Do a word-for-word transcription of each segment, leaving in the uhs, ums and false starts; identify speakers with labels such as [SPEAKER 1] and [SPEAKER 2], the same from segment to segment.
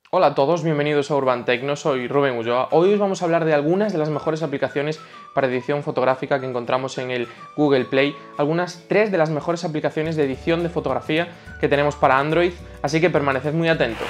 [SPEAKER 1] Hola a todos, bienvenidos a Urban Tecno, soy Rubén Ulloa. Hoy os vamos a hablar de algunas de las mejores aplicaciones para edición fotográfica que encontramos en el Google Play, algunas tres de las mejores aplicaciones de edición de fotografía que tenemos para Android, así que permaneced muy atentos.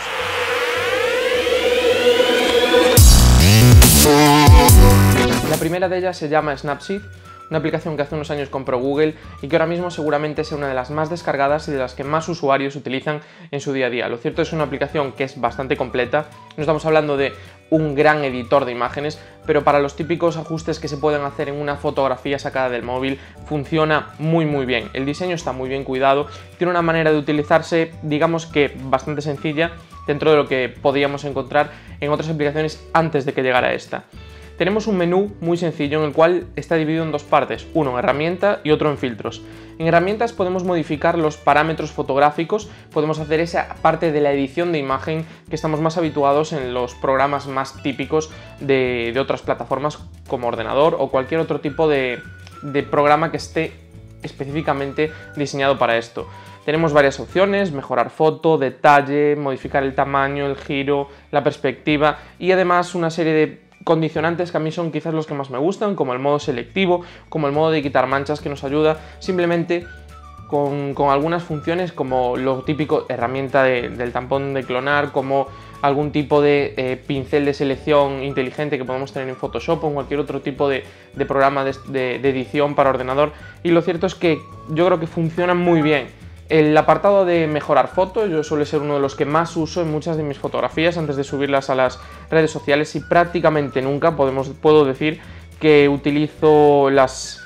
[SPEAKER 1] La primera de ellas se llama Snapseed, una aplicación que hace unos años compró Google y que ahora mismo seguramente es una de las más descargadas y de las que más usuarios utilizan en su día a día. Lo cierto es que es una aplicación que es bastante completa, no estamos hablando de un gran editor de imágenes, pero para los típicos ajustes que se pueden hacer en una fotografía sacada del móvil funciona muy muy bien. El diseño está muy bien cuidado, tiene una manera de utilizarse digamos que bastante sencilla dentro de lo que podíamos encontrar en otras aplicaciones antes de que llegara esta. Tenemos un menú muy sencillo en el cual está dividido en dos partes, uno en herramienta y otro en filtros. En herramientas podemos modificar los parámetros fotográficos, podemos hacer esa parte de la edición de imagen que estamos más habituados en los programas más típicos de, de otras plataformas como ordenador o cualquier otro tipo de, de programa que esté específicamente diseñado para esto. Tenemos varias opciones, mejorar foto, detalle, modificar el tamaño, el giro, la perspectiva y además una serie de condicionantes que a mí son quizás los que más me gustan, como el modo selectivo, como el modo de quitar manchas que nos ayuda simplemente con, con algunas funciones como lo típico herramienta de, del tampón de clonar, como algún tipo de eh, pincel de selección inteligente que podemos tener en Photoshop o en cualquier otro tipo de, de programa de, de, de edición para ordenador. Y lo cierto es que yo creo que funcionan muy bien. El apartado de mejorar fotos, yo suele ser uno de los que más uso en muchas de mis fotografías antes de subirlas a las redes sociales y prácticamente nunca podemos, puedo decir que utilizo las,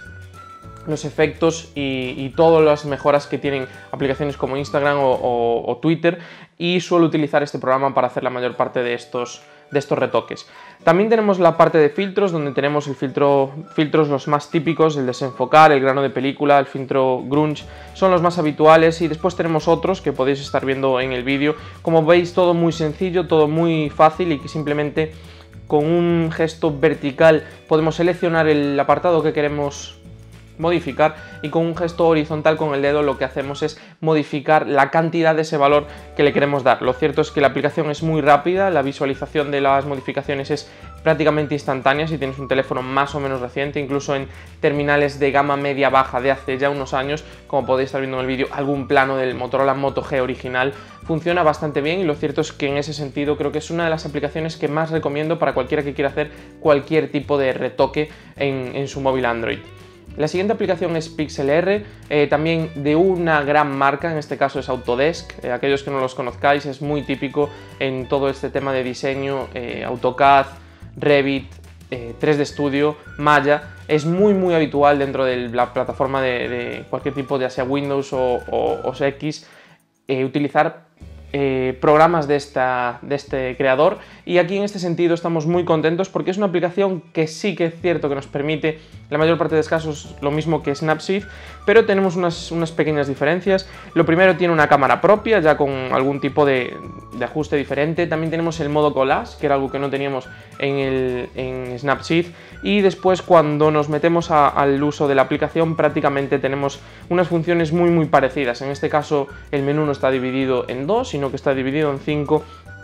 [SPEAKER 1] los efectos y, y todas las mejoras que tienen aplicaciones como Instagram o, o, o Twitter y suelo utilizar este programa para hacer la mayor parte de estos, de estos retoques. También tenemos la parte de filtros, donde tenemos el filtro, filtros los más típicos, el desenfocar, el grano de película, el filtro grunge, son los más habituales y después tenemos otros que podéis estar viendo en el vídeo. Como veis, todo muy sencillo, todo muy fácil y que simplemente con un gesto vertical podemos seleccionar el apartado que queremos modificar y con un gesto horizontal con el dedo lo que hacemos es modificar la cantidad de ese valor que le queremos dar. Lo cierto es que la aplicación es muy rápida, la visualización de las modificaciones es prácticamente instantánea si tienes un teléfono más o menos reciente, incluso en terminales de gama media baja de hace ya unos años, como podéis estar viendo en el vídeo, algún plano del Motorola Moto G original funciona bastante bien y lo cierto es que en ese sentido creo que es una de las aplicaciones que más recomiendo para cualquiera que quiera hacer cualquier tipo de retoque en, en su móvil Android. La siguiente aplicación es PixelR, eh, también de una gran marca, en este caso es Autodesk. Eh, aquellos que no los conozcáis, es muy típico en todo este tema de diseño, eh, AutoCAD, Revit, eh, tres D Studio, Maya. Es muy muy habitual dentro de la plataforma de, de cualquier tipo, ya sea Windows o, o, o X, eh, utilizar Eh, programas de, esta, de este creador y aquí en este sentido estamos muy contentos porque es una aplicación que sí que es cierto que nos permite la mayor parte de los casos lo mismo que Snapseed, pero tenemos unas, unas pequeñas diferencias. Lo primero, tiene una cámara propia ya con algún tipo de, de ajuste diferente. También tenemos el modo collage, que era algo que no teníamos en, el, en Snapseed, y después cuando nos metemos a, al uso de la aplicación prácticamente tenemos unas funciones muy muy parecidas. En este caso el menú no está dividido en dos, sino que está dividido en cinco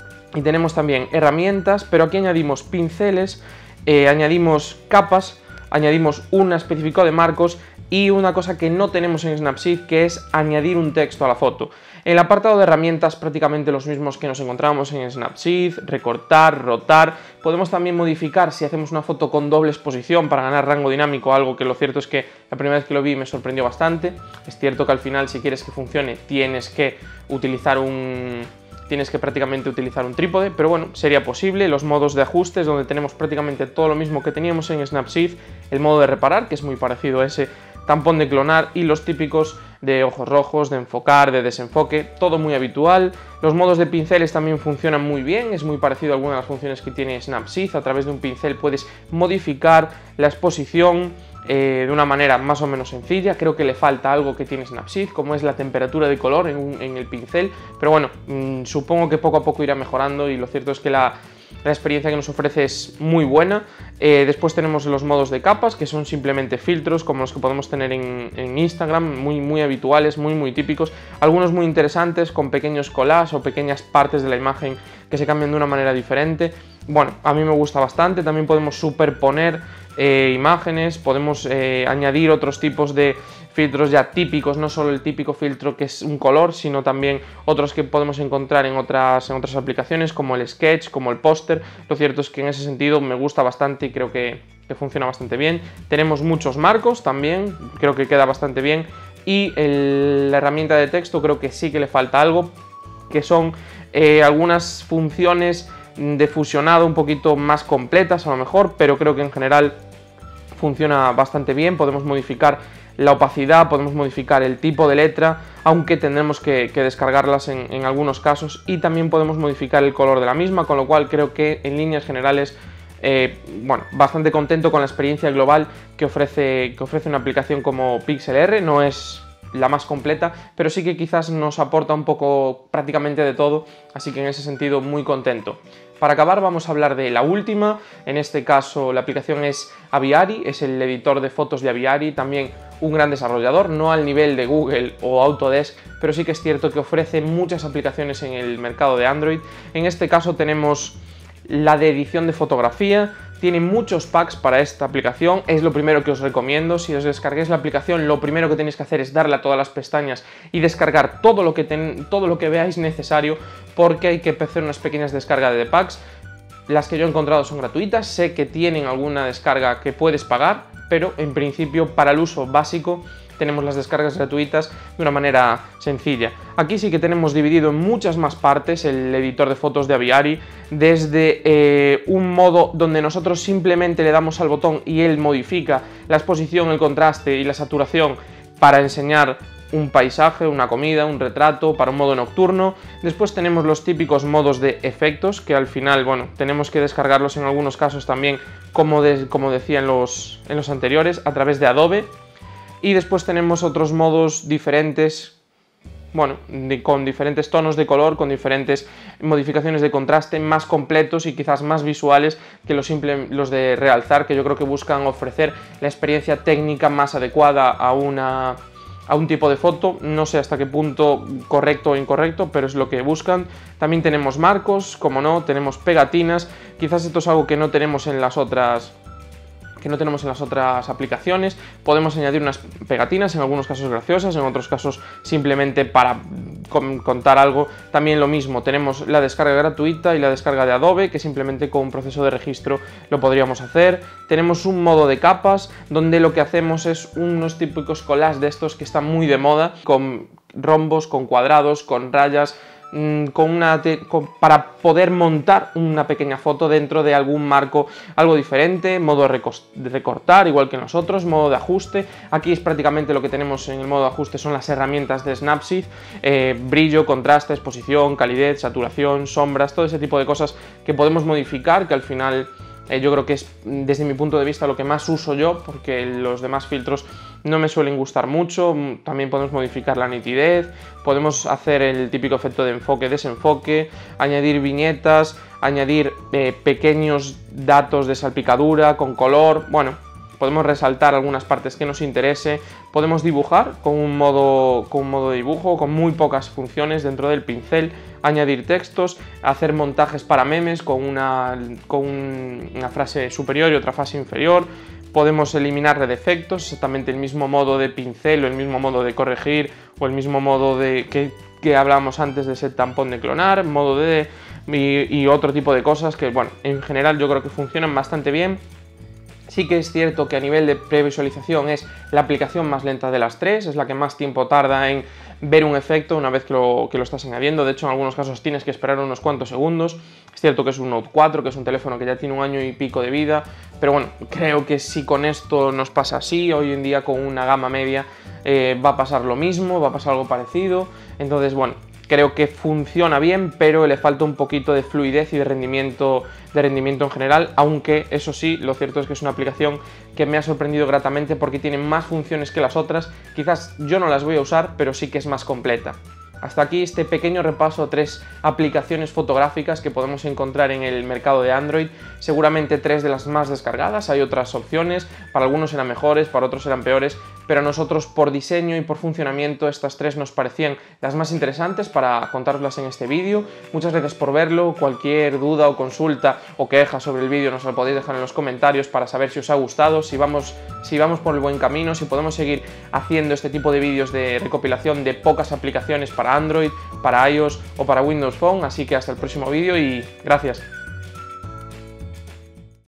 [SPEAKER 1] y tenemos también herramientas, pero aquí añadimos pinceles, eh, añadimos capas, añadimos un específico de marcos y una cosa que no tenemos en Snapseed, que es añadir un texto a la foto. En el apartado de herramientas prácticamente los mismos que nos encontramos en Snapseed, recortar, rotar. Podemos también modificar si hacemos una foto con doble exposición para ganar rango dinámico, algo que lo cierto es que la primera vez que lo vi me sorprendió bastante. Es cierto que al final si quieres que funcione tienes que utilizar un... tienes que prácticamente utilizar un trípode, pero bueno, sería posible. Los modos de ajustes, donde tenemos prácticamente todo lo mismo que teníamos en Snapseed, el modo de reparar, que es muy parecido a ese tampón de clonar, y los típicos de ojos rojos, de enfocar, de desenfoque, todo muy habitual. Los modos de pinceles también funcionan muy bien, es muy parecido a algunas de las funciones que tiene Snapseed. A través de un pincel puedes modificar la exposición eh, de una manera más o menos sencilla. Creo que le falta algo que tiene Snapseed, como es la temperatura de color en, un, en el pincel, pero bueno, mmm, supongo que poco a poco irá mejorando y lo cierto es que la La experiencia que nos ofrece es muy buena. Eh, después tenemos los modos de capas, que son simplemente filtros como los que podemos tener en, en Instagram, muy, muy habituales, muy, muy típicos. Algunos muy interesantes, con pequeños collages o pequeñas partes de la imagen que se cambian de una manera diferente. Bueno, a mí me gusta bastante. También podemos superponer eh, imágenes, podemos eh, añadir otros tipos de filtros ya típicos, no solo el típico filtro que es un color, sino también otros que podemos encontrar en otras, en otras aplicaciones, como el Sketch, como el póster. Lo cierto es que en ese sentido me gusta bastante y creo que, que funciona bastante bien. Tenemos muchos marcos también, creo que queda bastante bien. Y el, la herramienta de texto creo que sí que le falta algo, que son eh, algunas funciones de fusionado un poquito más completas a lo mejor, pero creo que en general funciona bastante bien. Podemos modificar la opacidad, podemos modificar el tipo de letra, aunque tendremos que, que descargarlas en, en algunos casos, y también podemos modificar el color de la misma, con lo cual creo que en líneas generales, eh, bueno, bastante contento con la experiencia global que ofrece, que ofrece una aplicación como PixelR. No es la más completa, pero sí que quizás nos aporta un poco prácticamente de todo, así que en ese sentido muy contento. Para acabar vamos a hablar de la última, en este caso la aplicación es Aviary, es el editor de fotos de Aviary, también un gran desarrollador, no al nivel de Google o Autodesk, pero sí que es cierto que ofrece muchas aplicaciones en el mercado de Android. En este caso tenemos la de edición de fotografía. Tiene muchos packs para esta aplicación, es lo primero que os recomiendo. Si os descarguéis la aplicación, lo primero que tenéis que hacer es darle a todas las pestañas y descargar todo lo que, ten, todo lo que veáis necesario, porque hay que hacer unas pequeñas descargas de packs. Las que yo he encontrado son gratuitas, sé que tienen alguna descarga que puedes pagar, pero en principio para el uso básico tenemos las descargas gratuitas de una manera sencilla. Aquí sí que tenemos dividido en muchas más partes el editor de fotos de Aviary, desde eh, un modo donde nosotros simplemente le damos al botón y él modifica la exposición, el contraste y la saturación para enseñar un paisaje, una comida, un retrato, para un modo nocturno. Después tenemos los típicos modos de efectos, que al final, bueno, tenemos que descargarlos en algunos casos también, como, de, como decía en los, en los anteriores, a través de Adobe. Y después tenemos otros modos diferentes, bueno, de, con diferentes tonos de color, con diferentes modificaciones de contraste, más completos y quizás más visuales que los, simple, los de realzar, que yo creo que buscan ofrecer la experiencia técnica más adecuada a, una, a un tipo de foto. No sé hasta qué punto correcto o incorrecto, pero es lo que buscan. También tenemos marcos, como no, tenemos pegatinas. Quizás esto es algo que no tenemos en las otras... que no tenemos en las otras aplicaciones. Podemos añadir unas pegatinas, en algunos casos graciosas, en otros casos simplemente para contar algo. También lo mismo, tenemos la descarga gratuita y la descarga de Adobe, que simplemente con un proceso de registro lo podríamos hacer. Tenemos un modo de capas, donde lo que hacemos es unos típicos collages de estos que están muy de moda, con rombos, con cuadrados, con rayas, Con una con, para poder montar una pequeña foto dentro de algún marco algo diferente, modo de recortar igual que nosotros, modo de ajuste. Aquí es prácticamente lo que tenemos en el modo de ajuste, son las herramientas de Snapseed, eh, brillo, contraste, exposición, calidez, saturación, sombras, todo ese tipo de cosas que podemos modificar, que al final eh, yo creo que es desde mi punto de vista lo que más uso yo, porque los demás filtros no me suelen gustar mucho. También podemos modificar la nitidez, podemos hacer el típico efecto de enfoque-desenfoque, añadir viñetas, añadir eh, pequeños datos de salpicadura con color. Bueno, podemos resaltar algunas partes que nos interese, podemos dibujar con un modo, con un modo de dibujo, con muy pocas funciones dentro del pincel, añadir textos, hacer montajes para memes con una, con una frase superior y otra frase inferior. Podemos eliminar de defectos, exactamente el mismo modo de pincel o el mismo modo de corregir o el mismo modo de que, que hablábamos antes de set tampón de clonar, modo de y, y otro tipo de cosas que, bueno, en general yo creo que funcionan bastante bien. Sí que es cierto que a nivel de previsualización es la aplicación más lenta de las tres, es la que más tiempo tarda en ver un efecto una vez que lo, que lo estás añadiendo. De hecho, en algunos casos tienes que esperar unos cuantos segundos. Es cierto que es un Note cuatro, que es un teléfono que ya tiene un año y pico de vida, pero bueno, creo que si con esto nos pasa así, hoy en día con una gama media eh, va a pasar lo mismo, va a pasar algo parecido. Entonces, bueno, creo que funciona bien, pero le falta un poquito de fluidez y de rendimiento, de rendimiento en general, aunque eso sí, lo cierto es que es una aplicación que me ha sorprendido gratamente porque tiene más funciones que las otras. Quizás yo no las voy a usar, pero sí que es más completa. Hasta aquí este pequeño repaso a tres aplicaciones fotográficas que podemos encontrar en el mercado de Android. Seguramente tres de las más descargadas, hay otras opciones, para algunos eran mejores, para otros eran peores, pero a nosotros por diseño y por funcionamiento estas tres nos parecían las más interesantes para contároslas en este vídeo. Muchas gracias por verlo, cualquier duda o consulta o queja sobre el vídeo nos lo podéis dejar en los comentarios para saber si os ha gustado, si vamos, si vamos por el buen camino, si podemos seguir haciendo este tipo de vídeos de recopilación de pocas aplicaciones para Android, para iOS o para Windows Phone. Así que hasta el próximo vídeo y gracias.